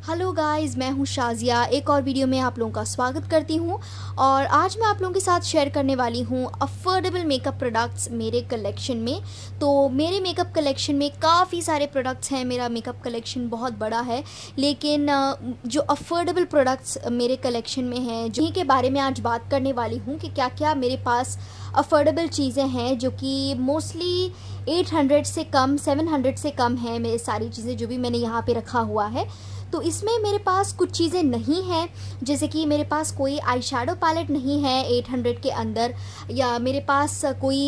Hello guys, मैं हूं शाजिया। एक और वीडियो में आप लोगों का स्वागत करती हूं और आज मैं आप लोगों के साथ शेयर करने वाली हूं अफोर्डेबल मेकअप प्रोडक्ट्स मेरे कलेक्शन में। तो मेरे मेकअप कलेक्शन में काफ़ी सारे प्रोडक्ट्स हैं। मेरा मेकअप कलेक्शन बहुत बड़ा है, लेकिन जो अफोर्डेबल प्रोडक्ट्स मेरे कलेक्शन में हैं, जिन्हीं के बारे में आज बात करने वाली हूँ कि क्या क्या मेरे पास अफोर्डेबल चीज़ें हैं जो कि मोस्टली 800 से कम, 700 से कम है। मेरी सारी चीज़ें जो भी मैंने यहाँ पे रखा हुआ है, तो इसमें मेरे पास कुछ चीज़ें नहीं हैं, जैसे कि मेरे पास कोई आई शैडो पैलेट नहीं है 800 के अंदर, या मेरे पास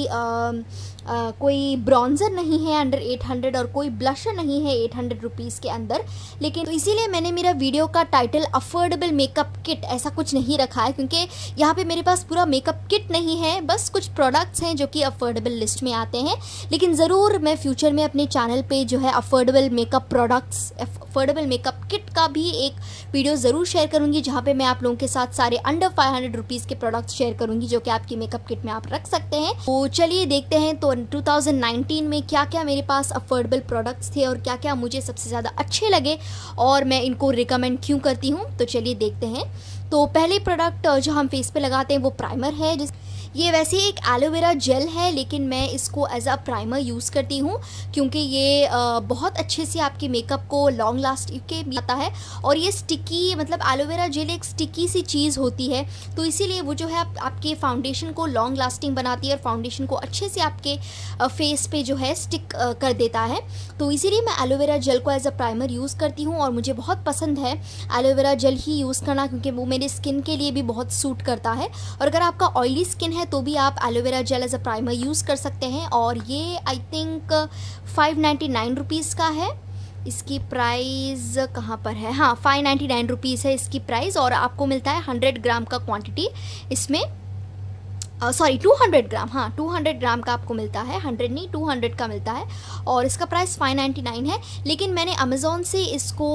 कोई ब्रॉन्ज़र नहीं है अंडर 800 और कोई ब्लशर नहीं है 800 रुपीज़ के अंदर। लेकिन तो इसीलिए मैंने मेरा वीडियो का टाइटल अफोर्डेबल मेकअप किट ऐसा कुछ नहीं रखा है, क्योंकि यहाँ पे मेरे पास पूरा मेकअप किट नहीं है, बस कुछ प्रोडक्ट्स हैं जो कि अफोर्डेबल लिस्ट में आते हैं। लेकिन ज़रूर मैं फ्यूचर में अपने चैनल पे जो है affordable makeup products, affordable makeup kit का भी एक वीडियो ज़रूर शेयर करूँगी, जहाँ पे मैं आप लोगों के साथ सारे अंडर 500 रुपीज़ के प्रोडक्ट्स शेयर करूँगी जो कि आपकी मेकअप किट में आप रख सकते हैं। तो चलिए देखते हैं तो 2019 में क्या क्या मेरे पास अफोर्डेबल प्रोडक्ट्स थे और क्या क्या मुझे सबसे ज़्यादा अच्छे लगे और मैं इनको रिकमेंड क्यों करती हूँ। तो चलिए देखते हैं। तो पहले प्रोडक्ट जो हम फेस पे लगाते हैं वो प्राइमर है। ये वैसे एक एलोवेरा जेल है, लेकिन मैं इसको एज अ प्राइमर यूज़ करती हूँ क्योंकि ये बहुत अच्छे से आपके मेकअप को लॉन्ग लास्ट के आता है। और ये स्टिकी, मतलब एलोवेरा जेल एक स्टिकी सी चीज़ होती है, तो इसीलिए वो जो है आपके फाउंडेशन को लॉन्ग लास्टिंग बनाती है और फाउंडेशन को अच्छे से आपके फेस पे जो है स्टिक कर देता है। तो इसीलिए मैं एलोवेरा जेल को एज अ प्राइमर यूज़ करती हूँ और मुझे बहुत पसंद है एलोवेरा जेल ही यूज़ करना, क्योंकि वो मेरे स्किन के लिए भी बहुत सूट करता है। और अगर आपका ऑयली स्किन है तो भी आप aloe vera gel as a primer use कर सकते हैं। और ये आई थिंक 599 रुपीज़ का है। इसकी प्राइस कहाँ पर है? हाँ, 599 रुपीज़ है इसकी प्राइस और आपको मिलता है 100 ग्राम का क्वांटिटी इसमें। सॉरी 200 ग्राम, हाँ 200 ग्राम का आपको मिलता है, 100 नहीं 200 का मिलता है और इसका प्राइस 599 है। लेकिन मैंने अमेज़ॉन से इसको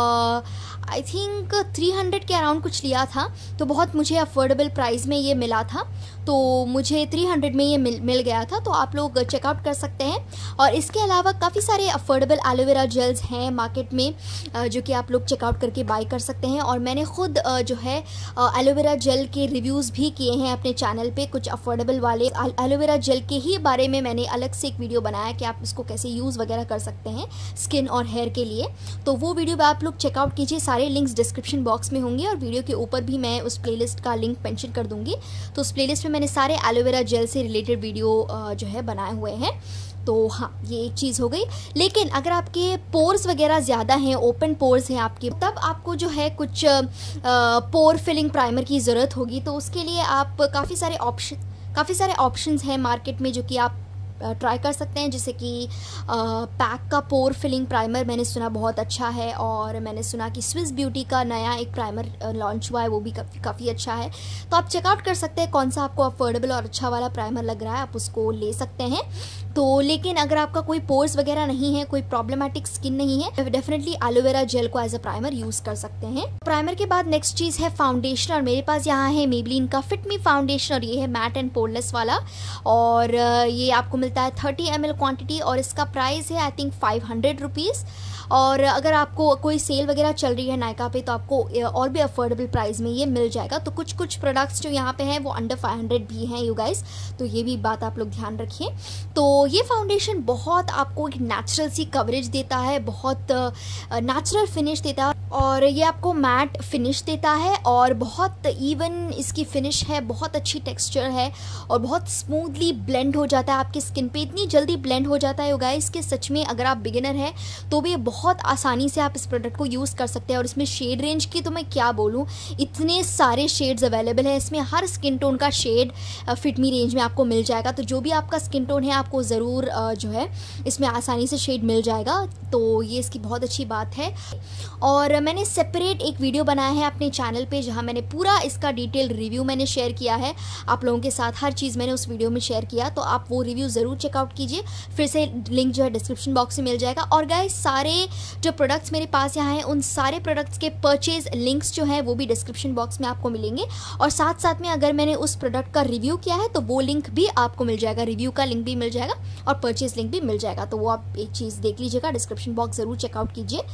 आई थिंक 300 के अराउंड कुछ लिया था, तो बहुत मुझे अफोर्डेबल प्राइस में ये मिला था, तो मुझे 300 में ये मिल गया था। तो आप लोग चेकआउट कर सकते हैं। और इसके अलावा काफ़ी सारे अफोर्डेबल एलोवेरा जेल्स हैं मार्केट में जो कि आप लोग चेकआउट करके बाय कर सकते हैं। और मैंने खुद जो है एलोवेरा जेल के रिव्यूज़ भी किए हैं अपने चैनल पे, कुछ अफोर्डेबल वाले एलोवेरा जेल के ही बारे में मैंने अलग से एक वीडियो बनाया कि आप इसको कैसे यूज़ वगैरह कर सकते हैं स्किन और हेयर के लिए। तो वो वीडियो भी आप लोग चेकआउट कीजिए, सारे लिंक्स डिस्क्रिप्शन बॉक्स में होंगे और वीडियो के ऊपर भी मैं उस प्लेलिस्ट का लिंक मेंशन कर दूंगी। तो उस प्लेलिस्ट में मैंने सारे एलोवेरा जेल से रिलेटेड वीडियो जो है बनाए हुए हैं। तो हाँ, ये एक चीज़ हो गई। लेकिन अगर आपके पोर्स वगैरह ज़्यादा हैं, ओपन पोर्स हैं आपके, तब आपको जो है कुछ पोर फिलिंग प्राइमर की ज़रूरत होगी। तो उसके लिए आप काफ़ी सारे ऑप्शंस हैं मार्केट में जो कि आप ट्राई कर सकते हैं। जैसे कि पैक का पोर फिलिंग प्राइमर मैंने सुना बहुत अच्छा है, और मैंने सुना कि स्विस ब्यूटी का नया एक प्राइमर लॉन्च हुआ है, वो भी काफ़ी अच्छा है। तो आप चेकआउट कर सकते हैं कौन सा आपको अफोर्डेबल और अच्छा वाला प्राइमर लग रहा है, आप उसको ले सकते हैं। तो लेकिन अगर आपका कोई पोर्स वगैरह नहीं है, कोई प्रॉब्लमेटिक स्किन नहीं है, डेफिनेटली एलोवेरा जेल को एज अ प्राइमर यूज़ कर सकते हैं। प्राइमर के बाद नेक्स्ट चीज़ है फाउंडेशन, और मेरे पास यहाँ है मेबलिन का फिट मी फाउंडेशन और ये है मैट एंड पोरलेस वाला, और ये आपको मिलता है 30 ml क्वांटिटी और इसका प्राइस है आई थिंक 500 रुपीज़। और अगर आपको कोई सेल वगैरह चल रही है नायका पे तो आपको और भी अफोर्डेबल प्राइस में ये मिल जाएगा। तो कुछ प्रोडक्ट्स जो यहाँ पे हैं वो अंडर 500 भी हैं यू गाइस, तो ये भी बात आप लोग ध्यान रखिए। तो ये फाउंडेशन बहुत आपको एक नेचुरल सी कवरेज देता है, बहुत नेचुरल फिनिश देता है, और ये आपको मैट फिनिश देता है और बहुत इवन इसकी फिनिश है, बहुत अच्छी टेक्सचर है और बहुत स्मूथली ब्लेंड हो जाता है आपकी स्किन पे, इतनी जल्दी ब्लेंड हो जाता है यू गाइस कि सच में अगर आप बिगिनर हैं तो भी बहुत आसानी से आप इस प्रोडक्ट को यूज़ कर सकते हैं। और इसमें शेड रेंज की तो मैं क्या बोलूँ, इतने सारे शेड्स अवेलेबल हैं इसमें, हर स्किन टोन का शेड फिट मी रेंज में आपको मिल जाएगा। तो जो भी आपका स्किन टोन है आपको ज़रूर जो है इसमें आसानी से शेड मिल जाएगा, तो ये इसकी बहुत अच्छी बात है। और मैंने सेपरेट एक वीडियो बनाया है अपने चैनल पे जहाँ मैंने पूरा इसका डिटेल रिव्यू मैंने शेयर किया है आप लोगों के साथ, हर चीज़ मैंने उस वीडियो में शेयर किया, तो आप वो रिव्यू ज़रूर चेकआउट कीजिए। फिर से लिंक जो है डिस्क्रिप्शन बॉक्स में मिल जाएगा। और गाइस, सारे जो प्रोडक्ट्स मेरे पास यहाँ हैं उन सारे प्रोडक्ट्स के परचेज लिंक्स जो हैं वो भी डिस्क्रिप्शन बॉक्स में आपको मिलेंगे, और साथ साथ में अगर मैंने उस प्रोडक्ट का रिव्यू किया है तो वो लिंक भी आपको मिल जाएगा, रिव्यू का लिंक भी मिल जाएगा और परचेज लिंक भी मिल जाएगा। तो वो आप एक चीज़ देख लीजिएगा, डिस्क्रिप्शन बॉक्स ज़रूर चेकआउट कीजिए।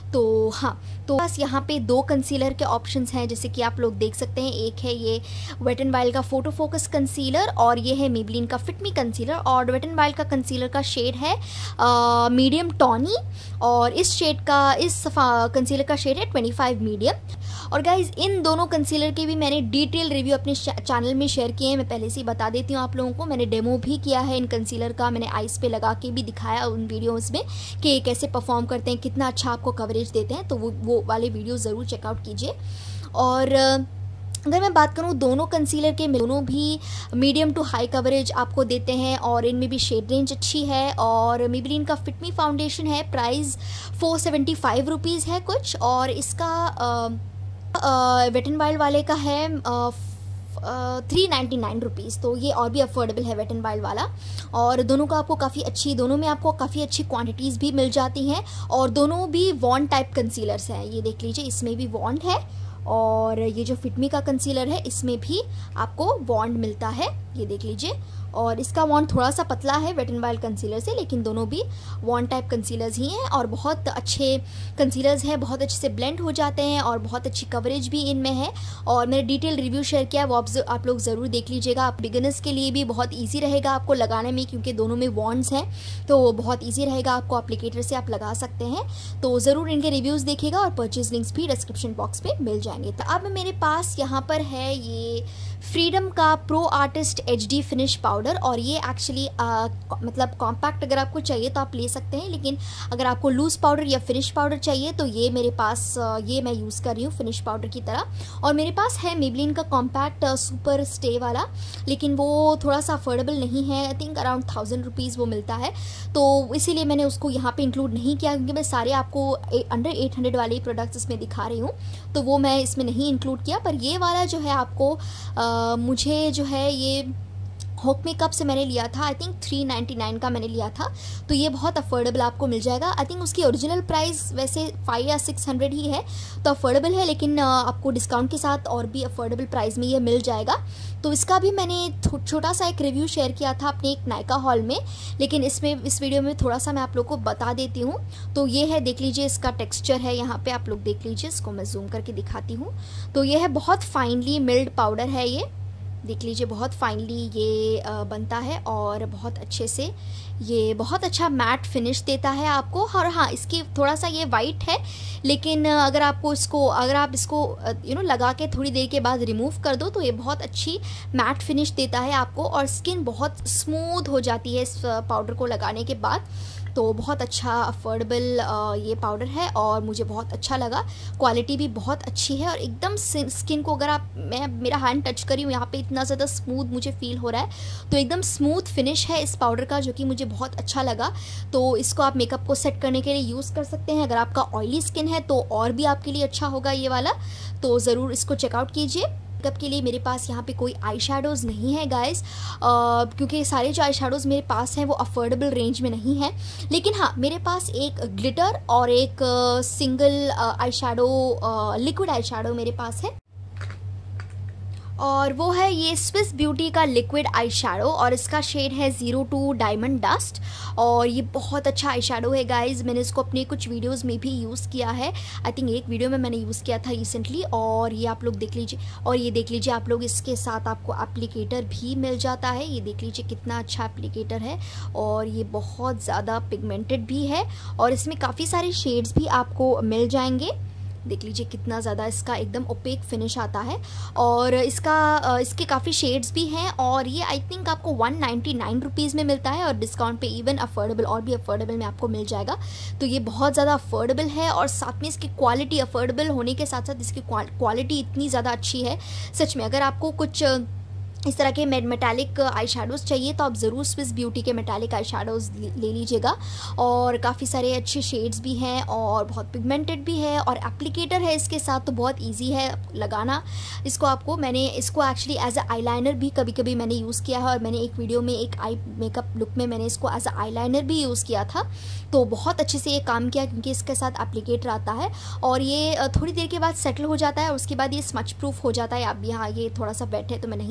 तो हाँ, तो बस यहाँ पे 2 कंसीलर के ऑप्शंस हैं, जैसे कि आप लोग देख सकते हैं। एक है ये वेट एंड वाइल्ड का फोटो फोकस कंसीलर और ये है मेबलिन का फिट मी कंसीलर। और वेट एंड वाइल्ड का कंसीलर का शेड है मीडियम टॉनी और इस कंसीलर का शेड है 25 मीडियम। और गाइज इन दोनों कंसीलर के भी मैंने डिटेल रिव्यू अपने चैनल में शेयर किए हैं। मैं पहले से ही बता देती हूँ आप लोगों को, मैंने डेमो भी किया है इन कंसीलर का, मैंने आइस पे लगा के भी दिखाया उन वीडियोस में कि ये कैसे परफॉर्म करते हैं, कितना अच्छा आपको कवरेज देते हैं। तो वो वाले वीडियो ज़रूर चेकआउट कीजिए। और अगर मैं बात करूँ दोनों कंसीलर के, दोनों भी मीडियम टू हाई कवरेज आपको देते हैं और इनमें भी शेड रेंज अच्छी है। और मेबलिन का फिट मी फाउंडेशन है, प्राइस 475 रुपीज़ है कुछ, और इसका वेट एंड वाइल्ड वाले का है 399 रुपीज़। तो ये और भी अफोर्डेबल है वेट एंड वाइल्ड वाला। और दोनों का आपको दोनों में आपको काफ़ी अच्छी क्वांटिटीज़ भी मिल जाती हैं और दोनों भी वॉन्ड टाइप कंसीलर्स हैं। ये देख लीजिए, इसमें भी वॉन्ड है और ये जो फिट मी का कंसीलर है इसमें भी आपको वॉन्ड मिलता है, ये देख लीजिए। और इसका वॉन्ड थोड़ा सा पतला है वेट एंड वाइल्ड कंसीलर से, लेकिन दोनों भी वॉन्ड टाइप कंसीलर्स ही हैं और बहुत अच्छे कंसीलर्स हैं, बहुत अच्छे से ब्लेंड हो जाते हैं और बहुत अच्छी कवरेज भी इनमें है। और मैंने डिटेल रिव्यू शेयर किया है, वो आप लोग ज़रूर देख लीजिएगा। आप बिगिनर्स के लिए भी बहुत ईजी रहेगा आपको लगाने में, क्योंकि दोनों में वॉन्ड्स हैं तो वो बहुत ईजी रहेगा आपको, एप्लीकेटर से आप लगा सकते हैं। तो ज़रूर इनके रिव्यूज़ देखिएगा और परचेज लिंक्स भी डिस्क्रिप्शन बॉक्स में मिल जाएंगे। तो अब मेरे पास यहाँ पर है ये फ्रीडम का pro artist HD finish powder. और ये एक्चुअली मतलब कॉम्पैक्ट अगर आपको चाहिए तो आप ले सकते हैं, लेकिन अगर आपको लूज़ पाउडर या फिनिश पाउडर चाहिए तो ये मेरे पास ये मैं यूज़ कर रही हूँ फिनिश पाउडर की तरह। और मेरे पास है मेबलिन का कॉम्पैक्ट सुपर स्टे वाला, लेकिन वो थोड़ा सा अफोर्डेबल नहीं है, आई थिंक अराउंड 1000 रुपीज़ वो मिलता है। तो इसीलिए मैंने उसको यहाँ पे इंक्लूड नहीं किया, क्योंकि मैं सारे आपको अंडर 800 वाले प्रोडक्ट्स इसमें दिखा रही हूँ, तो वो मैं इसमें नहीं इंक्लूड किया। पर ये वाला जो है आपको मुझे जो है ये होक मेकअप से मैंने लिया था, आई थिंक 399 का मैंने लिया था। तो ये बहुत अफोर्डेबल आपको मिल जाएगा। आई थिंक उसकी ओरिजिनल प्राइस वैसे 500 या 600 ही है, तो अफोर्डेबल है, लेकिन आपको डिस्काउंट के साथ और भी अफोर्डेबल प्राइस में ये मिल जाएगा। तो इसका भी मैंने छोटा सा एक रिव्यू शेयर किया था अपने एक नायका हॉल में, लेकिन इस वीडियो में थोड़ा सा मैं आप लोग को बता देती हूँ। तो ये है, देख लीजिए, इसका टेक्स्चर है, यहाँ पे आप लोग देख लीजिए, इसको मैं जूम करके दिखाती हूँ। तो ये है, बहुत फाइनली मिल्ड पाउडर है ये, देख लीजिए, बहुत फाइनली ये बनता है और बहुत अच्छे से ये बहुत अच्छा मैट फिनिश देता है आपको। और हाँ, इसकी थोड़ा सा ये वाइट है, लेकिन अगर आप इसको लगा के थोड़ी देर के बाद रिमूव कर दो तो ये बहुत अच्छी मैट फिनिश देता है आपको और स्किन बहुत स्मूथ हो जाती है इस पाउडर को लगाने के बाद। तो बहुत अच्छा अफोर्डेबल ये पाउडर है और मुझे बहुत अच्छा लगा। क्वालिटी भी बहुत अच्छी है और एकदम स्किन को, अगर मैं मेरा हैंड टच करी हूँ यहाँ पे, इतना ज़्यादा स्मूथ मुझे फील हो रहा है। तो एकदम स्मूथ फिनिश है इस पाउडर का, जो कि मुझे बहुत अच्छा लगा। तो इसको आप मेकअप को सेट करने के लिए यूज़ कर सकते हैं। अगर आपका ऑयली स्किन है तो और भी आपके लिए अच्छा होगा ये वाला, तो ज़रूर इसको चेकआउट कीजिए। मेकअप के लिए मेरे पास यहाँ पे कोई आई शेडोज़ नहीं है गाइस, क्योंकि सारे जो आई शेडोज़ मेरे पास हैं वो अफोर्डेबल रेंज में नहीं है। लेकिन हाँ, मेरे पास एक ग्लिटर और एक single eye shadow, liquid eye shadow मेरे पास है, और वो है ये स्विस ब्यूटी का लिक्विड आई शेडो और इसका शेड है 02 डायमंड डस्ट। और ये बहुत अच्छा आई शेडो है गाइज, मैंने इसको अपने कुछ वीडियोस में भी यूज़ किया है। आई थिंक एक वीडियो में मैंने यूज़ किया था रिसेंटली, और ये आप लोग देख लीजिए। और ये देख लीजिए आप लोग, इसके साथ आपको एप्लीकेटर भी मिल जाता है। ये देख लीजिए कितना अच्छा एप्लीकेटर है और ये बहुत ज़्यादा पिगमेंटेड भी है और इसमें काफ़ी सारे शेड्स भी आपको मिल जाएंगे। देख लीजिए कितना ज़्यादा इसका एकदम ओपेक फिनिश आता है और इसके काफ़ी शेड्स भी हैं। और ये आई थिंक आपको 199 रुपीज़ में मिलता है और डिस्काउंट पे इवन अफोर्डेबल, और भी अफोर्डेबल में आपको मिल जाएगा। तो ये बहुत ज़्यादा अफोर्डेबल है और साथ में इसकी क्वालिटी, अफोर्डेबल होने के साथ साथ इसकी क्वालिटी इतनी ज़्यादा अच्छी है सच में। अगर आपको कुछ इस तरह के मेटालिक आई शेडोज़ चाहिए तो आप ज़रूर स्विस ब्यूटी के मेटालिक आई शेडोज़ ले लीजिएगा। और काफ़ी सारे अच्छे शेड्स भी हैं और बहुत पिगमेंटेड भी है और एप्लीकेटर है इसके साथ, तो बहुत इजी है लगाना इसको। मैंने इसको एक्चुअली एज अ आईलाइनर भी कभी कभी मैंने यूज़ किया है और मैंने एक वीडियो में एक आई मेकअप लुक में मैंने इसको एज अ आईलाइनर भी यूज़ किया था। तो बहुत अच्छे से ये काम किया क्योंकि इसके साथ एप्लीकेटर आता है और ये थोड़ी देर के बाद सेटल हो जाता है और उसके बाद ये स्मच प्रूफ हो जाता है। अब यहाँ ये थोड़ा सा वेट है तो मैं नहीं दिखा सकती,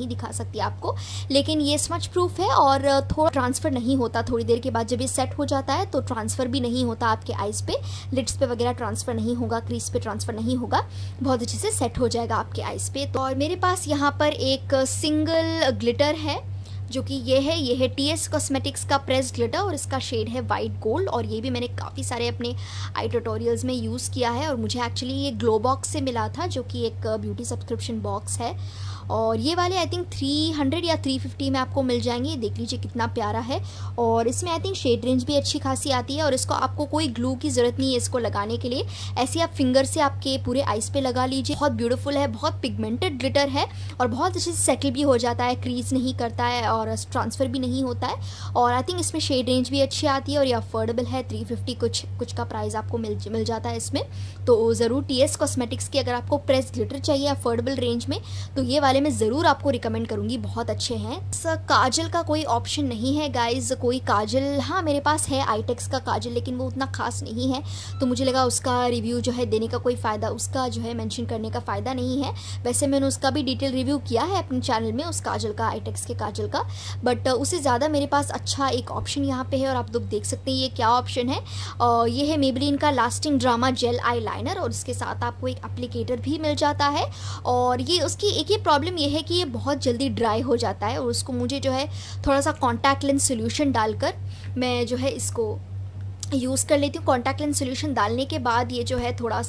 सकती है आपको, लेकिन ये स्मच प्रूफ है और थोड़ा ट्रांसफ़र नहीं होता। थोड़ी देर के बाद जब ये सेट हो जाता है तो ट्रांसफ़र भी नहीं होता आपके आइज़ पे, लिड्स पे वगैरह ट्रांसफ़र नहीं होगा, क्रीज पे ट्रांसफ़र नहीं होगा, बहुत अच्छे से सेट हो जाएगा आपके आइज़ पे। तो और मेरे पास यहाँ पर एक सिंगल ग्लिटर है जो कि ये है TS कॉस्मेटिक्स का प्रेस ग्लिटर और इसका शेड है वाइट गोल्ड। और ये भी मैंने काफ़ी सारे अपने आई ट्यूटोरियल्स में यूज़ किया है और मुझे एक्चुअली ये ग्लो बॉक्स से मिला था, जो कि एक ब्यूटी सब्सक्रिप्शन बॉक्स है। और ये वाले आई थिंक 300 या 350 में आपको मिल जाएंगे। देख लीजिए कितना प्यारा है और इसमें आई थिंक शेड रेंज भी अच्छी खासी आती है। और इसको आपको कोई ग्लू की ज़रूरत नहीं है इसको लगाने के लिए, ऐसे आप फिंगर से आपके पूरे आइज़ पे लगा लीजिए। बहुत ब्यूटीफुल है, बहुत पिगमेंटेड ग्लिटर है और बहुत अच्छे से सेटल भी हो जाता है, क्रीज नहीं करता है और ट्रांसफ़र भी नहीं होता है। और आई थिंक इसमें शेड रेंज भी अच्छी आती है और ये अफोर्डेबल है, 350 कुछ का प्राइस आपको मिल जाता है इसमें। तो ज़रूर TS कॉस्मेटिक्स की अगर आपको प्रेस ग्लिटर चाहिए अफोर्डेबल रेंज में तो ये वाले मैं ज़रूर आपको रिकमेंड करूँगी, बहुत अच्छे हैं। काजल का कोई ऑप्शन नहीं है गाइज, कोई काजल, हाँ मेरे पास है आईटेक्स का काजल, लेकिन वो उतना खास नहीं है, तो मुझे लगा उसका रिव्यू जो है देने का कोई फ़ायदा, उसका जो है मेंशन करने का फ़ायदा नहीं है। वैसे मैंने उसका भी डिटेल रिव्यू किया है अपने चैनल में, उस काजल का, आईटेक्स के काजल का, बट उससे ज़्यादा मेरे पास अच्छा एक ऑप्शन यहाँ पे है और आप लोग देख सकते हैं ये क्या ऑप्शन है। ये है मेबेलिन का lasting drama gel eyeliner और इसके साथ आपको एक एप्लीकेटर भी मिल जाता है। और ये उसकी एक ही प्रॉब्लम ये है कि ये बहुत जल्दी ड्राई हो जाता है और उसको मुझे जो है थोड़ा सा कॉन्टैक्ट लेंस सोल्यूशन डालकर मैं जो है इसको यूज़ कर लेती हूँ। कॉन्टैक्ट लेंस सोल्यूशन डालने के बाद ये जो है थोड़ा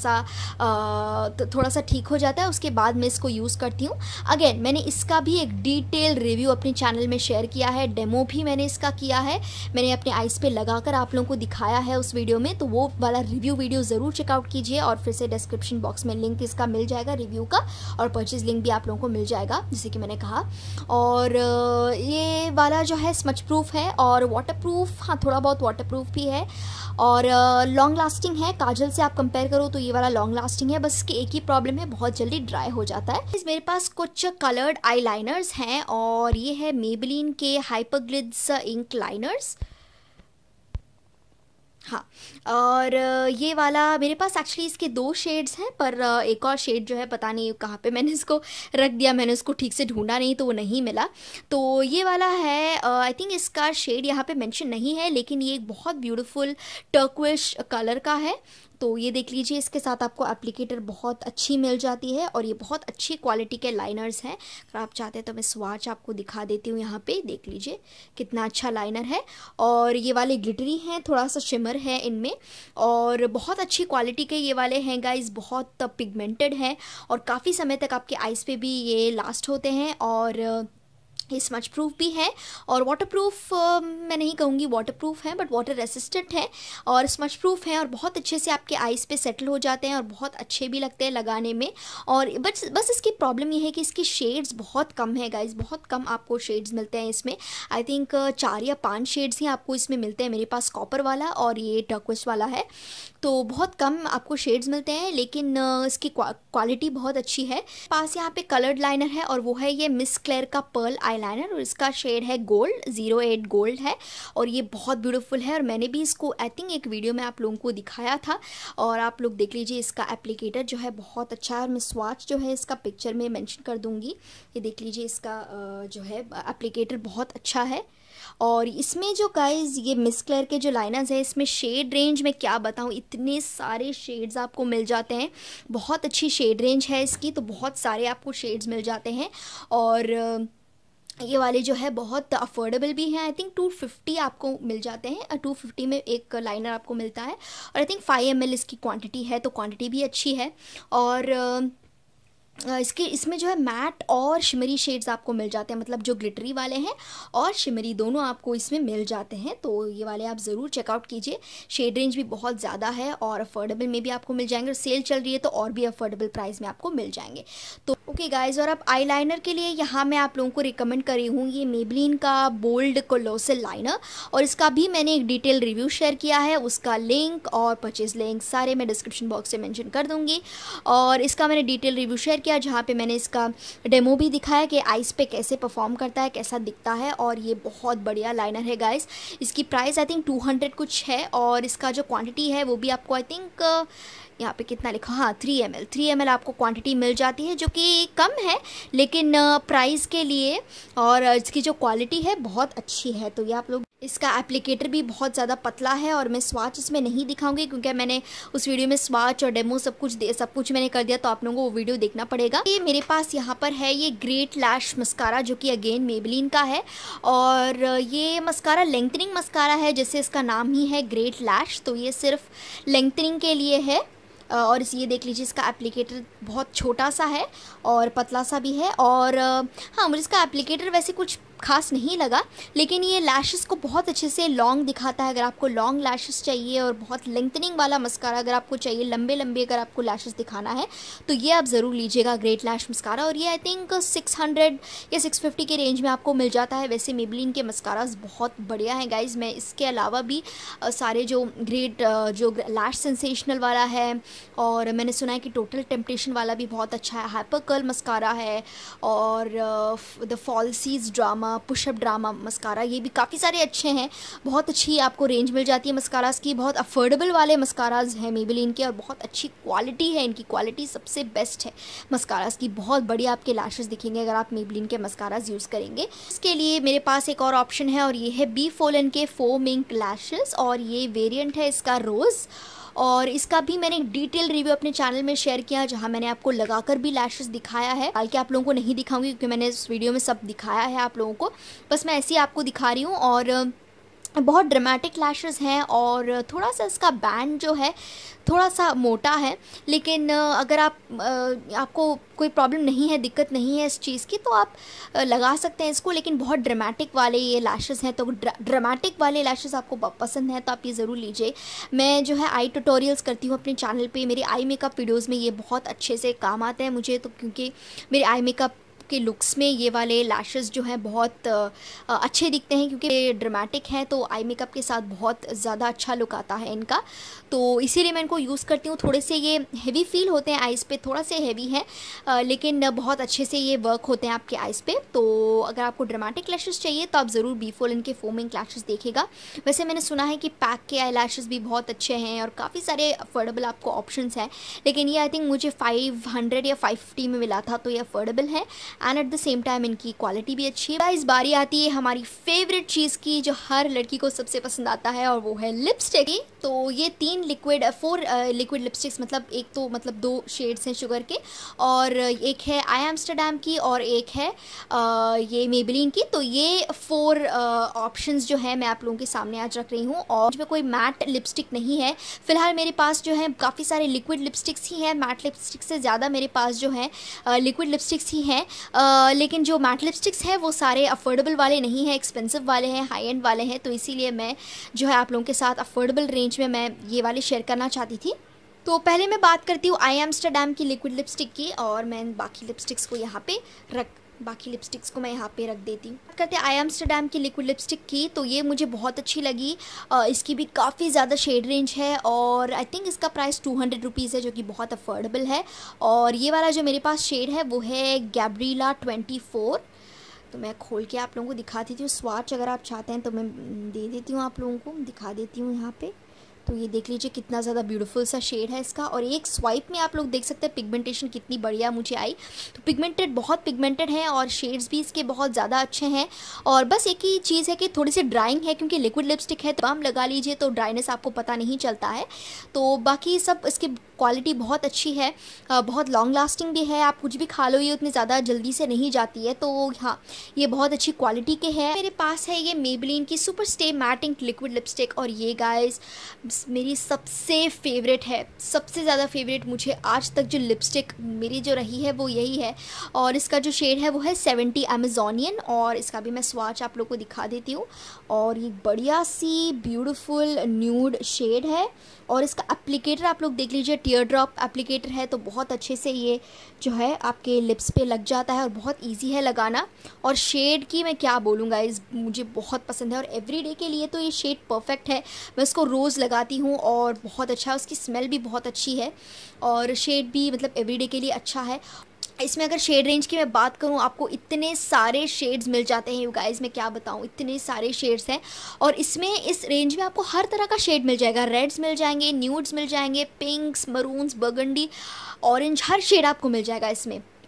सा ठीक हो जाता है, उसके बाद मैं इसको यूज़ करती हूँ। अगेन मैंने इसका भी एक डिटेल रिव्यू अपने चैनल में शेयर किया है, डेमो भी मैंने इसका किया है, मैंने अपने आइज़ पे लगाकर आप लोगों को दिखाया है उस वीडियो में, तो वो वाला रिव्यू वीडियो ज़रूर चेकआउट कीजिए। और फिर से डिस्क्रिप्शन बॉक्स में लिंक इसका मिल जाएगा रिव्यू का, और परचेज़ लिंक भी आप लोगों को मिल जाएगा जैसे कि मैंने कहा। और ये वाला जो है स्मच प्रूफ है और वाटर प्रूफ, हाँ थोड़ा बहुत वाटर प्रूफ भी है और लॉन्ग लास्टिंग है। काजल से आप कंपेयर करो तो ये वाला लॉन्ग लास्टिंग है, बस इसकी एक ही प्रॉब्लम है, बहुत जल्दी ड्राई हो जाता है। मेरे पास कुछ कलर्ड आई लाइनर्स हैं और ये है मेबेलिन के हाइपर ग्लिट्स इंक लाइनर्स, हाँ। और ये वाला मेरे पास एक्चुअली इसके 2 शेड्स हैं, पर एक और शेड जो है पता नहीं कहाँ पे मैंने इसको रख दिया, मैंने उसको ठीक से ढूंढा नहीं तो वो नहीं मिला। तो ये वाला है, आई थिंक इसका शेड यहाँ पे मेंशन नहीं है, लेकिन ये एक बहुत ब्यूटीफुल टर्क्विश कलर का है। तो ये देख लीजिए, इसके साथ आपको एप्लीकेटर बहुत अच्छी मिल जाती है और ये बहुत अच्छी क्वालिटी के लाइनर्स हैं। अगर आप चाहते हैं तो मैं स्वाच आपको दिखा देती हूँ, यहाँ पे देख लीजिए कितना अच्छा लाइनर है। और ये वाले ग्लिटरी हैं, थोड़ा सा शिमर है इनमें और बहुत अच्छी क्वालिटी के ये वाले हैं गाइज, बहुत पिगमेंटेड हैं और काफ़ी समय तक आपके आइज़ पे भी ये लास्ट होते हैं। और ये स्मच प्रूफ भी है और वाटर प्रूफ, मैं नहीं कहूँगी वाटर प्रूफ है, बट वाटर रेसिस्टेंट है और स्मच प्रूफ है और बहुत अच्छे से आपके आइज़ पे सेटल हो जाते हैं और बहुत अच्छे भी लगते हैं लगाने में। और बस इसकी प्रॉब्लम ये है कि इसकी शेड्स बहुत कम है गाइज, बहुत कम आपको शेड्स मिलते हैं इसमें। आई थिंक 4 या 5 शेड्स ही आपको इसमें मिलते हैं। मेरे पास कॉपर वाला और ये टर्क्विश वाला है, तो बहुत कम आपको शेड्स मिलते हैं, लेकिन इसकी क्वालिटी बहुत अच्छी है। पास यहाँ पे कलर्ड लाइनर है और वो है ये मिस क्लेयर का पर्ल आई लाइनर और इसका शेड है गोल्ड, 08 गोल्ड है और ये बहुत ब्यूटीफुल है। और मैंने भी इसको आई थिंक एक वीडियो में आप लोगों को दिखाया था और आप लोग देख लीजिए, इसका एप्लीकेटर जो है बहुत अच्छा है और मैं स्वाच जो है इसका पिक्चर में मेंशन कर दूंगी। ये देख लीजिए, इसका जो है एप्लीकेटर बहुत अच्छा है। और इसमें जो गाइज ये मिस क्लेयर के जो लाइनर्स है, इसमें शेड रेंज में क्या बताऊँ, इतने सारे शेड्स आपको मिल जाते हैं, बहुत अच्छी शेड रेंज है इसकी, तो बहुत सारे आपको शेड्स मिल जाते हैं। और ये वाले जो है बहुत अफोर्डेबल भी हैं, आई थिंक 250 आपको मिल जाते हैं, 250 में एक लाइनर आपको मिलता है और आई थिंक 5 ml इसकी क्वांटिटी है, तो क्वांटिटी भी अच्छी है। और इसमें जो है मैट और शिमरी शेड्स आपको मिल जाते हैं, मतलब जो ग्लिटरी वाले हैं और शिमरी दोनों आपको इसमें मिल जाते हैं, तो ये वाले आप ज़रूर चेकआउट कीजिए। शेड रेंज भी बहुत ज़्यादा है और अफोर्डेबल में भी आपको मिल जाएंगे और सेल चल रही है तो और भी अफोर्डेबल प्राइस में आपको मिल जाएंगे। तो ओके गाइज, और अब आई लाइनर के लिए यहाँ मैं आप लोगों को रिकमेंड कर रही हूँ ये मेबेलिन का बोल्ड कोलोसल लाइनर और इसका भी मैंने एक डिटेल रिव्यू शेयर किया है, उसका लिंक और परचेज लिंक सारे मैं डिस्क्रिप्शन बॉक्स से मेंशन कर दूँगी। और इसका मैंने डिटेल रिव्यू शेयर जहाँ पे मैंने इसका डेमो भी दिखाया कि आइस पे कैसे परफॉर्म करता है, कैसा दिखता है। और ये बहुत बढ़िया लाइनर है गाइस, इसकी प्राइस आई थिंक 200 कुछ है और इसका जो क्वांटिटी है वो भी आपको आई थिंक यहाँ पे कितना लिखा, हाँ 3 ml आपको क्वांटिटी मिल जाती है, जो कि काफ़ी कम है, लेकिन प्राइस के लिए और इसकी जो क्वालिटी है बहुत अच्छी है। तो ये आप लोग, इसका एप्लीकेटर भी बहुत ज़्यादा पतला है और मैं स्वाच इसमें नहीं दिखाऊंगी क्योंकि मैंने उस वीडियो में स्वाच और डेमो सब कुछ मैंने कर दिया, तो आप लोगों को वो वीडियो देखना पड़ेगा। ये मेरे पास यहाँ पर है ये ग्रेट लैश मस्कारा, जो कि अगेन मेबेलिन का है, और ये मस्कारा लेंथनिंग मस्कारा है, जैसे इसका नाम ही है ग्रेट लैश, तो ये सिर्फ लेंथनिंग के लिए है। और ये देख लीजिए, इसका एप्लीकेटर बहुत छोटा सा है और पतला सा भी है। और हाँ, मुझे इसका एप्लीकेटर वैसे कुछ खास नहीं लगा, लेकिन ये लैशेस को बहुत अच्छे से लॉन्ग दिखाता है। अगर आपको लॉन्ग लैशेस चाहिए और बहुत लेंथनिंग वाला मस्कारा अगर आपको चाहिए, लंबे लंबे अगर आपको लैशेस दिखाना है, तो ये आप ज़रूर लीजिएगा ग्रेट लैश मस्कारा। और ये आई थिंक 600 या 650 के रेंज में आपको मिल जाता है। वैसे मेबेलिन के मस्काराज बहुत बढ़िया हैं गाइज। मैं इसके अलावा भी सारे जो जो लैश सेंसेशनल वाला है, और मैंने सुना है कि टोटल टेम्पटेशन वाला भी बहुत अच्छा है, हाइपर कर्ल मस्कारा है, और the falsies drama, push up drama mascara, ये भी काफ़ी सारे अच्छे हैं। बहुत अच्छी आपको रेंज मिल जाती है मस्कारास की। बहुत अफोर्डेबल वाले मस्काराज हैं मेबेलिन के और बहुत अच्छी क्वालिटी है, इनकी क्वालिटी सबसे बेस्ट है मस्कारास की। बहुत बढ़िया आपके लैशेस दिखेंगे अगर आप मेबेलिन के मस्काराज यूज़ करेंगे। इसके लिए मेरे पास एक और ऑप्शन है और ये है बी फोलन के फोम इंक लैशेस, और ये वेरिएंट है इसका रोज़। और इसका भी मैंने एक डिटेल रिव्यू अपने चैनल में शेयर किया, जहां मैंने आपको लगाकर भी लैशेस दिखाया है। हालांकि आप लोगों को नहीं दिखाऊंगी क्योंकि मैंने इस वीडियो में सब दिखाया है आप लोगों को, बस मैं ऐसे ही आपको दिखा रही हूँ। और बहुत ड्रामेटिक लैशेस हैं और थोड़ा सा इसका बैंड जो है थोड़ा सा मोटा है, लेकिन अगर आपको कोई प्रॉब्लम नहीं है, दिक्कत नहीं है इस चीज़ की, तो आप लगा सकते हैं इसको। लेकिन बहुत ड्रामेटिक वाले ये लैशेस हैं, तो ड्रामेटिक वाले लैशेस आपको पसंद हैं तो आप ये ज़रूर लीजिए। मैं जो है आई ट्यूटोरियल्स करती हूँ अपने चैनल पे, मेरे आई मेकअप वीडियोज़ में ये बहुत अच्छे से काम आते हैं मुझे, तो क्योंकि मेरे आई मेकअप के लुक्स में ये वाले लैशेस जो हैं बहुत अच्छे दिखते हैं, क्योंकि ड्रामेटिक हैं तो आई मेकअप के साथ बहुत ज़्यादा अच्छा लुक आता है इनका, तो इसीलिए मैं इनको यूज़ करती हूँ। थोड़े से ये हेवी फील होते हैं आइज़ पे, थोड़ा से हेवी है, लेकिन बहुत अच्छे से ये वर्क होते हैं आपके आइज़ पे। तो अगर आपको ड्रामेटिक लैशेस चाहिए तो आप ज़रूर बी फोलन के फोमिंग लैशेस देखिएगा। वैसे मैंने सुना है कि पैक के आई लैशेस भी बहुत अच्छे हैं और काफ़ी सारे अफोर्डेबल आपको ऑप्शंस हैं, लेकिन ये आई थिंक मुझे 500 या 550 में मिला था, तो ये अफोर्डेबल है and at the same time इनकी क्वालिटी भी अच्छी है। इस बारी आती है हमारी फेवरेट चीज़ की, जो हर लड़की को सबसे पसंद आता है, और वो है लिपस्टिक। तो ये 4 लिक्विड लिपस्टिक्स, मतलब 2 शेड्स हैं शुगर के, और एक है आई एम्स्टरडैम की और एक है ये मेबेलिन की। तो ये 4 ऑप्शंस जो है मैं आप लोगों के सामने आज रख रही हूँ। और इसमें कोई मैट लिपस्टिक नहीं है फिलहाल मेरे पास, जो है काफ़ी सारे लिक्विड लिपस्टिक्स ही हैं। मैट लिपस्टिक से ज़्यादा मेरे पास जो है लिक्विड लिपस्टिक्स ही हैं, लेकिन जो मैट लिपस्टिक्स हैं वो सारे अफोर्डेबल वाले नहीं हैं, एक्सपेंसिव वाले हैं, हाई एंड वाले हैं। तो इसीलिए मैं जो है आप लोगों के साथ अफोर्डेबल रेंज में मैं ये वाले शेयर करना चाहती थी। तो पहले मैं बात करती हूँ आई एम्स्टरडैम की लिक्विड लिपस्टिक की, और मैं बाकी लिपस्टिक्स को यहाँ पे रख देती हूँ। बात करते हैं आई एम्स्टरडैम की लिक्विड लिपस्टिक की, तो ये मुझे बहुत अच्छी लगी। इसकी भी काफ़ी ज़्यादा शेड रेंज है और आई थिंक इसका प्राइस 200 रुपीज़ है, जो कि बहुत अफोर्डेबल है। और ये वाला जो मेरे पास शेड है वो है गैब्रिएला 24। तो मैं खोल के आप लोगों को दिखा देती हूँ। स्वाच अगर आप चाहते हैं तो मैं दे देती हूँ, आप लोगों को दिखा देती हूँ यहाँ पे। तो ये देख लीजिए कितना ज़्यादा ब्यूटीफुल सा शेड है इसका, और एक स्वाइप में आप लोग देख सकते हैं पिगमेंटेशन कितनी बढ़िया मुझे आई। तो बहुत पिगमेंटेड है और शेड्स भी इसके बहुत ज़्यादा अच्छे हैं। और बस एक ही चीज़ है कि थोड़ी सी ड्राइंग है, क्योंकि लिक्विड लिपस्टिक है, तो बाम लगा लीजिए तो ड्राइनेस आपको पता नहीं चलता है। तो बाकी सब इसकी क्वालिटी बहुत अच्छी है, बहुत लॉन्ग लास्टिंग भी है। आप कुछ भी खा लो, ये उतनी ज़्यादा जल्दी से नहीं जाती है। तो हाँ, ये बहुत अच्छी क्वालिटी के है। मेरे पास है ये मेबेलिन की super stay matte ink liquid lipstick, और ये गाइस मेरी सबसे फेवरेट है, सबसे ज़्यादा फेवरेट। मुझे आज तक जो लिपस्टिक मेरी जो रही है वो यही है, और इसका जो शेड है वो है 70 अमेजोनियन, और इसका भी मैं स्वाच आप लोग को दिखा देती हूँ। और ये बढ़िया सी ब्यूटीफुल न्यूड शेड है, और इसका एप्लीकेटर आप लोग देख लीजिए, टीयर ड्रॉप एप्लीकेटर है, तो बहुत अच्छे से ये जो है आपके लिप्स पे लग जाता है और बहुत इजी है लगाना। और शेड की मैं क्या बोलूँगा, मुझे बहुत पसंद है, और एवरीडे के लिए तो ये शेड परफेक्ट है। मैं इसको रोज़ लगाती हूँ और बहुत अच्छा, उसकी स्मेल भी बहुत अच्छी है, और शेड भी मतलब एवरीडे के लिए अच्छा है। इसमें अगर शेड रेंज की मैं बात करूं, आपको इतने सारे शेड्स मिल जाते हैं यू गाइस, मैं क्या बताऊं, इतने सारे शेड्स हैं। और इसमें इस रेंज में आपको हर तरह का शेड मिल जाएगा, रेड्स मिल जाएंगे, न्यूड्स मिल जाएंगे, पिंक्स, मरून्स, बर्गंडी, ऑरेंज, हर शेड आपको मिल जाएगा इसमें।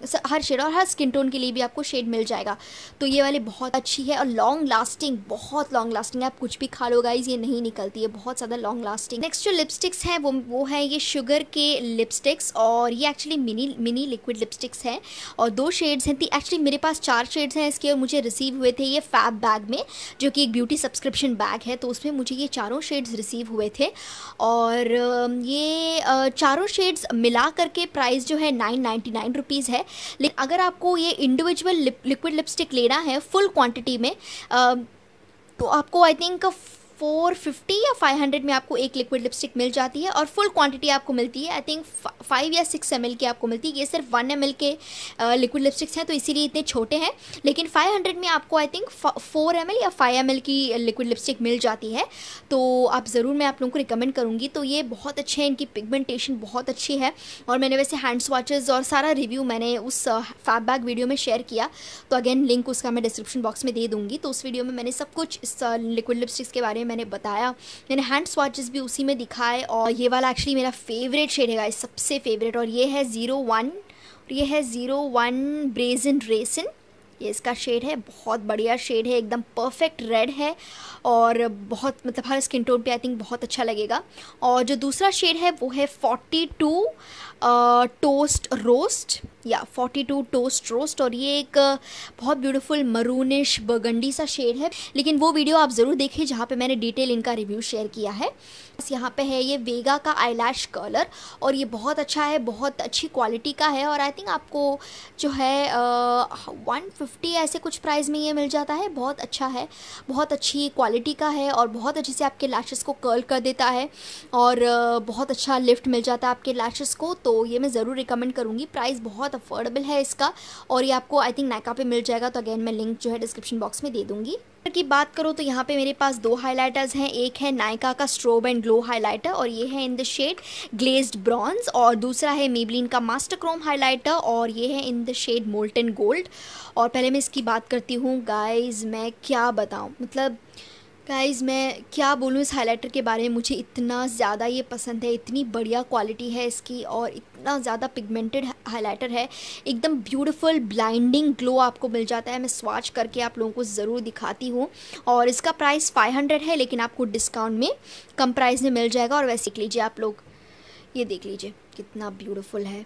हर शेड और हर स्किन टोन के लिए भी आपको शेड मिल जाएगा। तो ये वाली बहुत अच्छी है और लॉन्ग लास्टिंग, बहुत लॉन्ग लास्टिंग है। आप कुछ भी खा लो गाइज, ये नहीं निकलती है, बहुत ज़्यादा लॉन्ग लास्टिंग। नेक्स्ट जो लिपस्टिक्स हैं वो है ये शुगर के लिपस्टिक्स, और ये एक्चुअली मिनी लिक्विड लिपस्टिक्स हैं और 2 शेड्स हैं। एक्चुअली मेरे पास 4 शेड्स हैं इसके, और मुझे रिसीव हुए थे ये फैब बैग में, जो कि एक ब्यूटी सब्सक्रिप्शन बैग है। तो उसमें मुझे ये चारों शेड्स रिसीव हुए थे, और ये चारों शेड्स मिला करके प्राइस जो है 999 रुपीज़ है। लेकिन अगर आपको ये इंडिविजुअल लिक्विड लिपस्टिक लेना है फुल क्वांटिटी में, तो आपको आई थिंक 450 या 500 में आपको एक लिक्विड लिपस्टिक मिल जाती है, और फुल क्वांटिटी आपको मिलती है आई थिंक 5 या 6 ml की आपको मिलती है। ये सिर्फ 1 ml के लिक्विड लिपस्टिक्स हैं, तो इसीलिए इतने छोटे हैं। लेकिन 500 में आपको आई थिंक 4 ml या 5 ml की लिक्विड लिपस्टिक मिल जाती है। तो आप ज़रूर, मैं आप लोगों को रिकमेंड करूँगी। तो ये बहुत अच्छे हैं, इनकी पिगमेंटेशन बहुत अच्छी है, और मैंने वैसे हैंड स्वॉचेस और सारा रिव्यू मैंने उस फैब बैग वीडियो में शेयर किया, तो अगेन लिंक उसका मैं डिस्क्रिप्शन बॉक्स में दे दूँगी। तो उस वीडियो में मैंने सब कुछ इस लिक्विड लिपस्टिक्स के बारे में मैंने बताया, मैंने हैंड स्वॉचेस भी उसी में दिखाए। और ये वाला एक्चुअली मेरा फेवरेट शेड है गाइस, सबसे फेवरेट, और ये है 01, और ये है 01 ब्रेजन रेसिन, ये इसका शेड है। बहुत बढ़िया शेड है, एकदम परफेक्ट रेड है, और बहुत मतलब हर स्किन टोन पे आई थिंक बहुत अच्छा लगेगा। और जो दूसरा शेड है वो है 42 टोस्ट रोस्ट, या 42 टोस्ट रोस्ट, और ये एक बहुत ब्यूटीफुल मरूनिश बर्गंडी सा शेड है। लेकिन वो वीडियो आप ज़रूर देखिए जहाँ पे मैंने डिटेल इनका रिव्यू शेयर किया है। बस यहाँ पे है ये वेगा का आईलैश कर्लर, और ये बहुत अच्छा है, बहुत अच्छी क्वालिटी का है, और आई थिंक आपको जो है 150 ऐसे कुछ प्राइस में ये मिल जाता है। बहुत अच्छा है, बहुत अच्छी क्वालिटी का है, और बहुत अच्छे से आपके लैशेस को कर्ल कर देता है, और बहुत अच्छा लिफ्ट मिल जाता है आपके लैशेस को। तो ये मैं ज़रूर रिकमेंड करूँगी। प्राइस बहुत अफोर्डेबल है इसका, और ये आपको आई थिंक नायका पे मिल जाएगा। तो अगेन मैं लिंक जो है डिस्क्रिप्शन बॉक्स में दे दूँगी। की बात करो तो यहाँ पे मेरे पास 2 हाइलाइटर्स हैं। एक है नायका का स्ट्रोब एंड ग्लो हाइलाइटर, और ये है in the shade glazed bronze, और दूसरा है मेबलिन का मास्टर क्रोम हाइलाइटर, और ये है in the shade molten gold. और पहले मैं इसकी बात करती हूँ गाइज, मैं क्या बताऊँ, मतलब गाइज़ मैं क्या बोलूँ इस हाइलाइटर के बारे में। मुझे इतना ज़्यादा ये पसंद है, इतनी बढ़िया क्वालिटी है इसकी, और इतना ज़्यादा पिगमेंटेड हाइलाइटर है, एकदम ब्यूटीफुल ब्लाइंडिंग ग्लो आपको मिल जाता है। मैं स्वाच करके आप लोगों को ज़रूर दिखाती हूँ। और इसका प्राइस 500 है, लेकिन आपको डिस्काउंट में कम प्राइस में मिल जाएगा। और वैसे देख लीजिए आप लोग, ये देख लीजिए कितना ब्यूटीफुल है,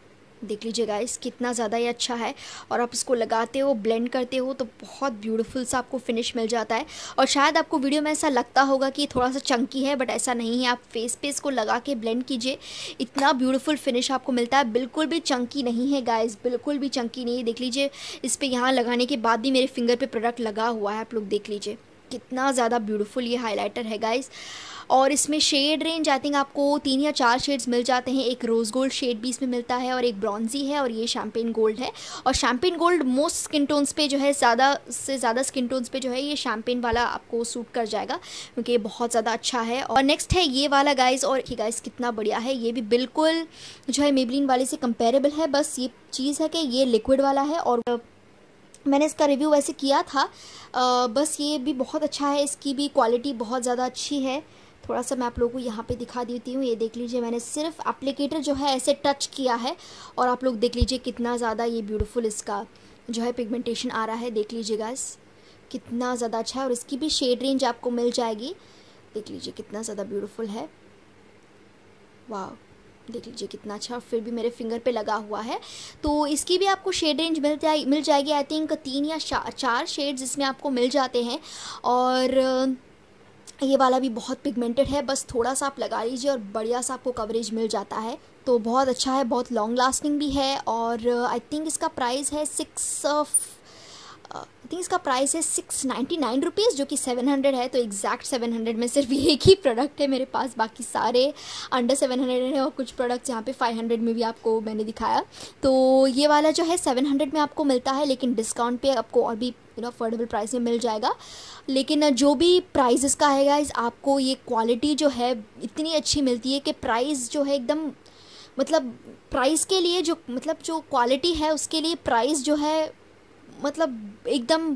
देख लीजिए गाइस कितना ज़्यादा ये अच्छा है। और आप इसको लगाते हो, ब्लेंड करते हो, तो बहुत ब्यूटीफुल सा आपको फिनिश मिल जाता है। और शायद आपको वीडियो में ऐसा लगता होगा कि थोड़ा सा चंकी है, बट ऐसा नहीं है। आप फेस पे इसको लगा के ब्लेंड कीजिए, इतना ब्यूटीफुल फिनिश आपको मिलता है। बिल्कुल भी चंकी नहीं है गाइस, बिल्कुल भी चंकी नहीं है। देख लीजिए इस पर यहाँ लगाने के बाद भी मेरे फिंगर पे प्रोडक्ट लगा हुआ है, आप लोग देख लीजिए कितना ज़्यादा ब्यूटीफुल ये हाइलाइटर है गाइस। और इसमें शेड रेंज आई थिंक आपको 3 या 4 शेड्स मिल जाते हैं। एक रोज़ गोल्ड शेड भी इसमें मिलता है, और एक ब्रॉन्जी है, और ये शैम्पेन गोल्ड है। और champagne gold most skin tones पे जो है, ज़्यादा से ज़्यादा स्किन टोन्स पे जो है ये शैम्पेन वाला आपको सूट कर जाएगा, क्योंकि ये बहुत ज़्यादा अच्छा है। और नेक्स्ट है ये वाला गाइज, और ये गाइज कितना बढ़िया है, ये भी बिल्कुल जो है मेबलिन वाले से कंपेरेबल है। बस ये चीज़ है कि ये लिक्विड वाला है, और मैंने इसका रिव्यू वैसे किया था। बस ये भी बहुत अच्छा है, इसकी भी क्वालिटी बहुत ज़्यादा अच्छी है। थोड़ा सा मैं आप लोगों को यहाँ पे दिखा देती हूँ। ये देख लीजिए, मैंने सिर्फ एप्लीकेटर जो है ऐसे टच किया है, और आप लोग देख लीजिए कितना ज़्यादा ये ब्यूटीफुल इसका जो है पिगमेंटेशन आ रहा है। देख लीजिए गाइस कितना ज़्यादा अच्छा है, और इसकी भी शेड रेंज आपको मिल जाएगी। देख लीजिए कितना ज़्यादा ब्यूटीफुल है, वाह देख लीजिए कितना अच्छा, फिर भी मेरे फिंगर पे लगा हुआ है। तो इसकी भी आपको शेड रेंज मिल जाएगी आई थिंक 3 या 4 शेड्स इसमें आपको मिल जाते हैं। और ये वाला भी बहुत पिगमेंटेड है, बस थोड़ा सा आप लगा लीजिए और बढ़िया सा आपको कवरेज मिल जाता है। तो बहुत अच्छा है, बहुत लॉन्ग लास्टिंग भी है। और आई थिंक इसका प्राइस है 699 रुपीज़, जो कि 700 है। तो एग्जैक्ट 700 में सिर्फ एक ही प्रोडक्ट है मेरे पास, बाकी सारे अंडर 700 है, और कुछ प्रोडक्ट्स यहाँ पे 500 में भी आपको मैंने दिखाया। तो ये वाला जो है 700 में आपको मिलता है, लेकिन डिस्काउंट पे आपको और भी अफोर्डेबल प्राइस में मिल जाएगा। लेकिन जो भी प्राइस इसका है गाइस, आपको ये क्वालिटी जो है इतनी अच्छी मिलती है कि प्राइस जो है एकदम, मतलब प्राइस के लिए जो जो क्वालिटी है उसके लिए प्राइस जो है मतलब एकदम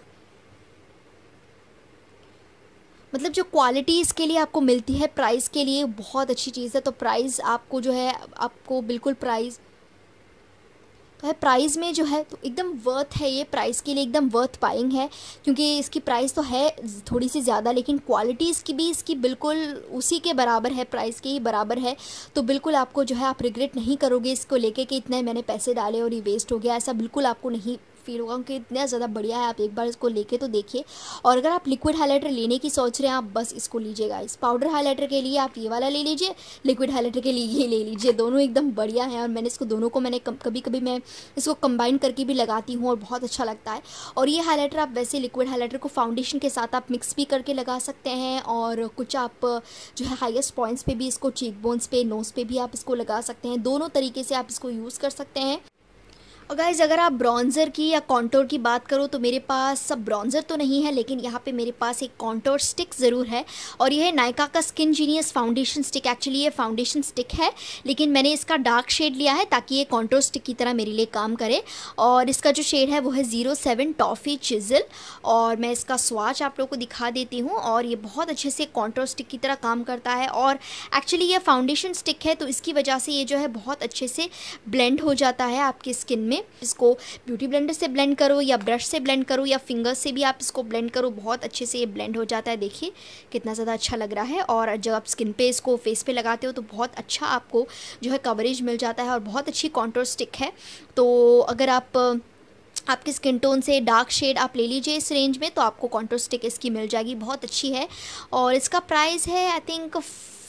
जो क्वालिटी इसके लिए आपको मिलती है प्राइस के लिए बहुत अच्छी चीज़ है। तो प्राइस आपको जो है आपको बिल्कुल प्राइस तो है प्राइस में जो है तो एकदम वर्थ है, ये प्राइस के लिए एकदम वर्थ बाइंग है, क्योंकि इसकी प्राइस तो है थोड़ी सी ज़्यादा लेकिन क्वालिटी इसकी बिल्कुल उसी के बराबर है, प्राइस के ही बराबर है। तो बिल्कुल आपको जो है आप रिग्रेट नहीं करोगे इसको लेके कि इतने मैंने पैसे डाले और ये वेस्ट हो गया, ऐसा बिल्कुल आपको नहीं फील होगा कि इतना ज़्यादा बढ़िया है। आप एक बार इसको लेके तो देखिए। और अगर आप लिक्विड हाइलाइटर लेने की सोच रहे हैं, आप बस इसको लीजिएगा। इस पाउडर हाइलाइटर के लिए आप ये वाला ले लीजिए, लिक्विड हाइलाइटर के लिए ये ले लीजिए, दोनों एकदम बढ़िया हैं। और मैंने इसको दोनों को कभी कभी मैं इसको कंबाइन करके भी लगाती हूँ और बहुत अच्छा लगता है। और ये हाइलाइटर आप वैसे लिक्विड हाइलाइटर को फाउंडेशन के साथ आप मिक्स भी करके लगा सकते हैं, और कुछ आप जो है हाईएस्ट पॉइंट्स पे भी इसको, चीक बोन्स पे, नोज़ पे भी आप इसको लगा सकते हैं। दोनों तरीके से आप इसको यूज़ कर सकते हैं। और गाइज़ अगर आप ब्रॉन्ज़र की या कॉन्टोर की बात करो तो मेरे पास सब ब्रॉन्ज़र तो नहीं है, लेकिन यहाँ पे मेरे पास एक कॉन्टोर स्टिक ज़रूर है, और यह है नायका का skin genius foundation stick. Actually ये फाउंडेशन स्टिक है, लेकिन मैंने इसका डार्क शेड लिया है ताकि ये कॉन्टोर स्टिक की तरह मेरे लिए काम करे। और इसका जो शेड है वो है 07 टॉफ़ी चिज़ल, और मैं इसका स्वाच आप लोगों को दिखा देती हूँ। और ये बहुत अच्छे से कॉन्टोर स्टिक की तरह काम करता है, और एक्चुअली ये फाउंडेशन स्टिक है तो इसकी वजह से ये जो है बहुत अच्छे से ब्लेंड हो जाता है आपकी स्किन में। इसको ब्यूटी ब्लेंडर से ब्लेंड करो या ब्रश से ब्लेंड करो या फिंगर से भी आप इसको ब्लेंड करो, बहुत अच्छे से ये ब्लेंड हो जाता है। देखिए कितना ज़्यादा अच्छा लग रहा है। और जब आप स्किन पे इसको फेस पे लगाते हो तो बहुत अच्छा आपको जो है कवरेज मिल जाता है, और बहुत अच्छी कॉन्टोर स्टिक है। तो अगर आपकी स्किन टोन से डार्क शेड आप ले लीजिए इस रेंज में, तो आपको कॉन्टोर स्टिक इसकी मिल जाएगी, बहुत अच्छी है। और इसका प्राइस है आई थिंक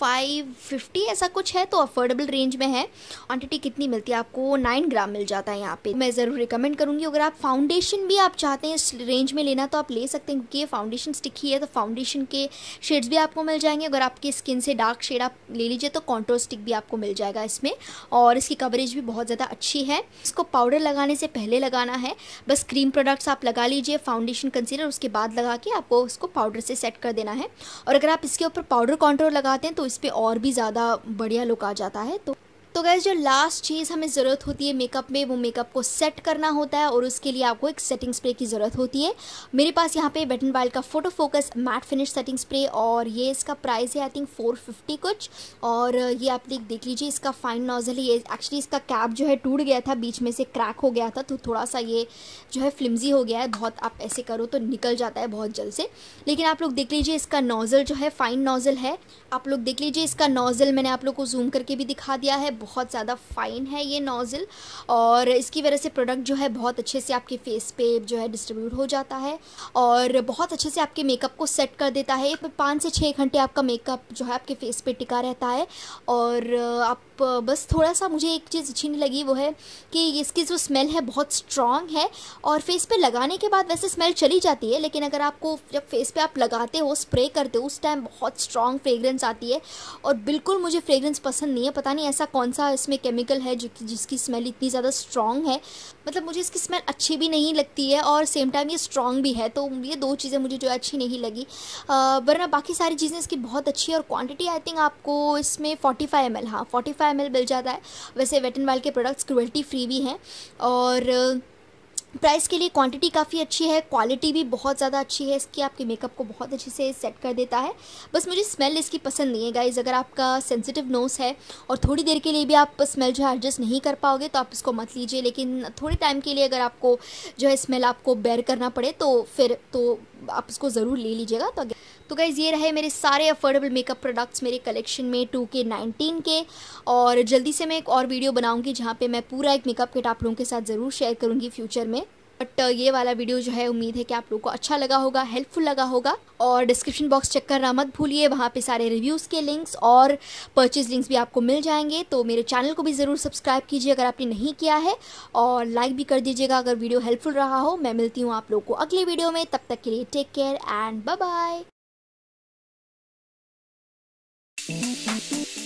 550 ऐसा कुछ है, तो अफोर्डेबल रेंज में है। क्वांटिटी कितनी मिलती है आपको? 9 ग्राम मिल जाता है यहाँ पे। मैं ज़रूर रिकमेंड करूँगी। अगर आप फाउंडेशन भी आप चाहते हैं इस रेंज में लेना तो आप ले सकते हैं, क्योंकि ये फाउंडेशन स्टिक ही है तो फाउंडेशन के शेड्स भी आपको मिल जाएंगे। अगर आपकी स्किन से डार्क शेड आप ले लीजिए तो कॉन्टोर स्टिक भी आपको मिल जाएगा इसमें, और इसकी कवरेज भी बहुत ज़्यादा अच्छी है। इसको पाउडर लगाने से पहले लगाना है, बस क्रीम प्रोडक्ट्स आप लगा लीजिए, फाउंडेशन कंसीलर, उसके बाद लगा के आपको उसको पाउडर से सेट कर देना है। और अगर आप इसके ऊपर पाउडर कॉन्टोर लगाते हैं तो इस पर और भी ज़्यादा बढ़िया लुक आ जाता है। तो गाइस जो लास्ट चीज़ हमें ज़रूरत होती है मेकअप में, वो मेकअप को सेट करना होता है, और उसके लिए आपको एक सेटिंग स्प्रे की ज़रूरत होती है। मेरे पास यहाँ पे वेट एंड वाइल्ड का photo focus matte finish setting spray, और ये इसका प्राइस है आई थिंक 450 कुछ। और ये आप देख लीजिए, इसका फाइन नॉजल है। ये एक्चुअली इसका कैप जो है टूट गया था, बीच में से क्रैक हो गया था, तो थोड़ा सा ये जो है फ्लिमजी हो गया है बहुत। आप ऐसे करो तो निकल जाता है बहुत जल्द से। लेकिन आप लोग देख लीजिए इसका नॉजल जो है फाइन नॉजल है। आप लोग देख लीजिए इसका नॉजल मैंने आप लोग को जूम करके भी दिखा दिया है, बहुत ज़्यादा फाइन है ये नॉजल, और इसकी वजह से प्रोडक्ट जो है बहुत अच्छे से आपके फेस पे जो है डिस्ट्रीब्यूट हो जाता है, और बहुत अच्छे से आपके मेकअप को सेट कर देता है। 5 से 6 घंटे आपका मेकअप जो है आपके फेस पे टिका रहता है। और आप बस थोड़ा सा मुझे एक चीज़ अच्छी नहीं लगी, वो है कि इसकी जो स्मेल है बहुत स्ट्रॉन्ग है, और फेस पे लगाने के बाद वैसे स्मेल चली जाती है, लेकिन अगर आपको जब फेस पे आप लगाते हो, स्प्रे करते हो, उस टाइम बहुत स्ट्रॉन्ग फ्रेग्रेंस आती है। और बिल्कुल मुझे फ्रेग्रेंस पसंद नहीं है, पता नहीं ऐसा कौन सा इसमें केमिकल है जिसकी स्मेल इतनी ज़्यादा स्ट्रॉन्ग है। मतलब मुझे इसकी स्मेल अच्छी भी नहीं लगती है, और सेम टाइम ये स्ट्रॉन्ग भी है, तो ये 2 चीज़ें मुझे जो अच्छी नहीं लगी। वरना बाकी सारी चीज़ें इसकी बहुत अच्छी है। और क्वांटिटी आई थिंक आपको इसमें 45 ml, हाँ 45 ml मिल जाता है। वैसे वेट एंड वाइल्ड के प्रोडक्ट्स क्रुएल्टी फ्री भी हैं, और प्राइस के लिए क्वांटिटी काफ़ी अच्छी है, क्वालिटी भी बहुत ज़्यादा अच्छी है इसकी, आपके मेकअप को बहुत अच्छे से सेट कर देता है। बस मुझे स्मेल इसकी पसंद नहीं है गाइज़। अगर आपका सेंसिटिव नोज़ है और थोड़ी देर के लिए भी आप स्मेल जो है एडजस्ट नहीं कर पाओगे तो आप इसको मत लीजिए, लेकिन थोड़ी टाइम के लिए अगर आपको जो है स्मेल आपको बेयर करना पड़े तो फिर तो आप इसको ज़रूर ले लीजिएगा। तो गाइज़ ये रहे मेरे सारे अफोर्डेबल मेकअप प्रोडक्ट्स मेरे कलेक्शन में 2K19 के। और जल्दी से मैं एक और वीडियो बनाऊंगी जहाँ पे मैं पूरा एक मेकअप किट आप लोगों के साथ ज़रूर शेयर करूँगी फ्यूचर में। बट ये वाला वीडियो जो है उम्मीद है कि आप लोगों को अच्छा लगा होगा, हेल्पफुल लगा होगा। और डिस्क्रिप्शन बॉक्स चेक करना मत भूलिए, वहाँ पे सारे रिव्यूज़ के लिंक्स और परचेज लिंक्स भी आपको मिल जाएंगे। तो मेरे चैनल को भी ज़रूर सब्सक्राइब कीजिए अगर आपने नहीं किया है, और लाइक भी कर दीजिएगा अगर वीडियो हेल्पफुल रहा हो। मैं मिलती हूँ आप लोगों को अगले वीडियो में, तब तक के लिए take care and bye bye.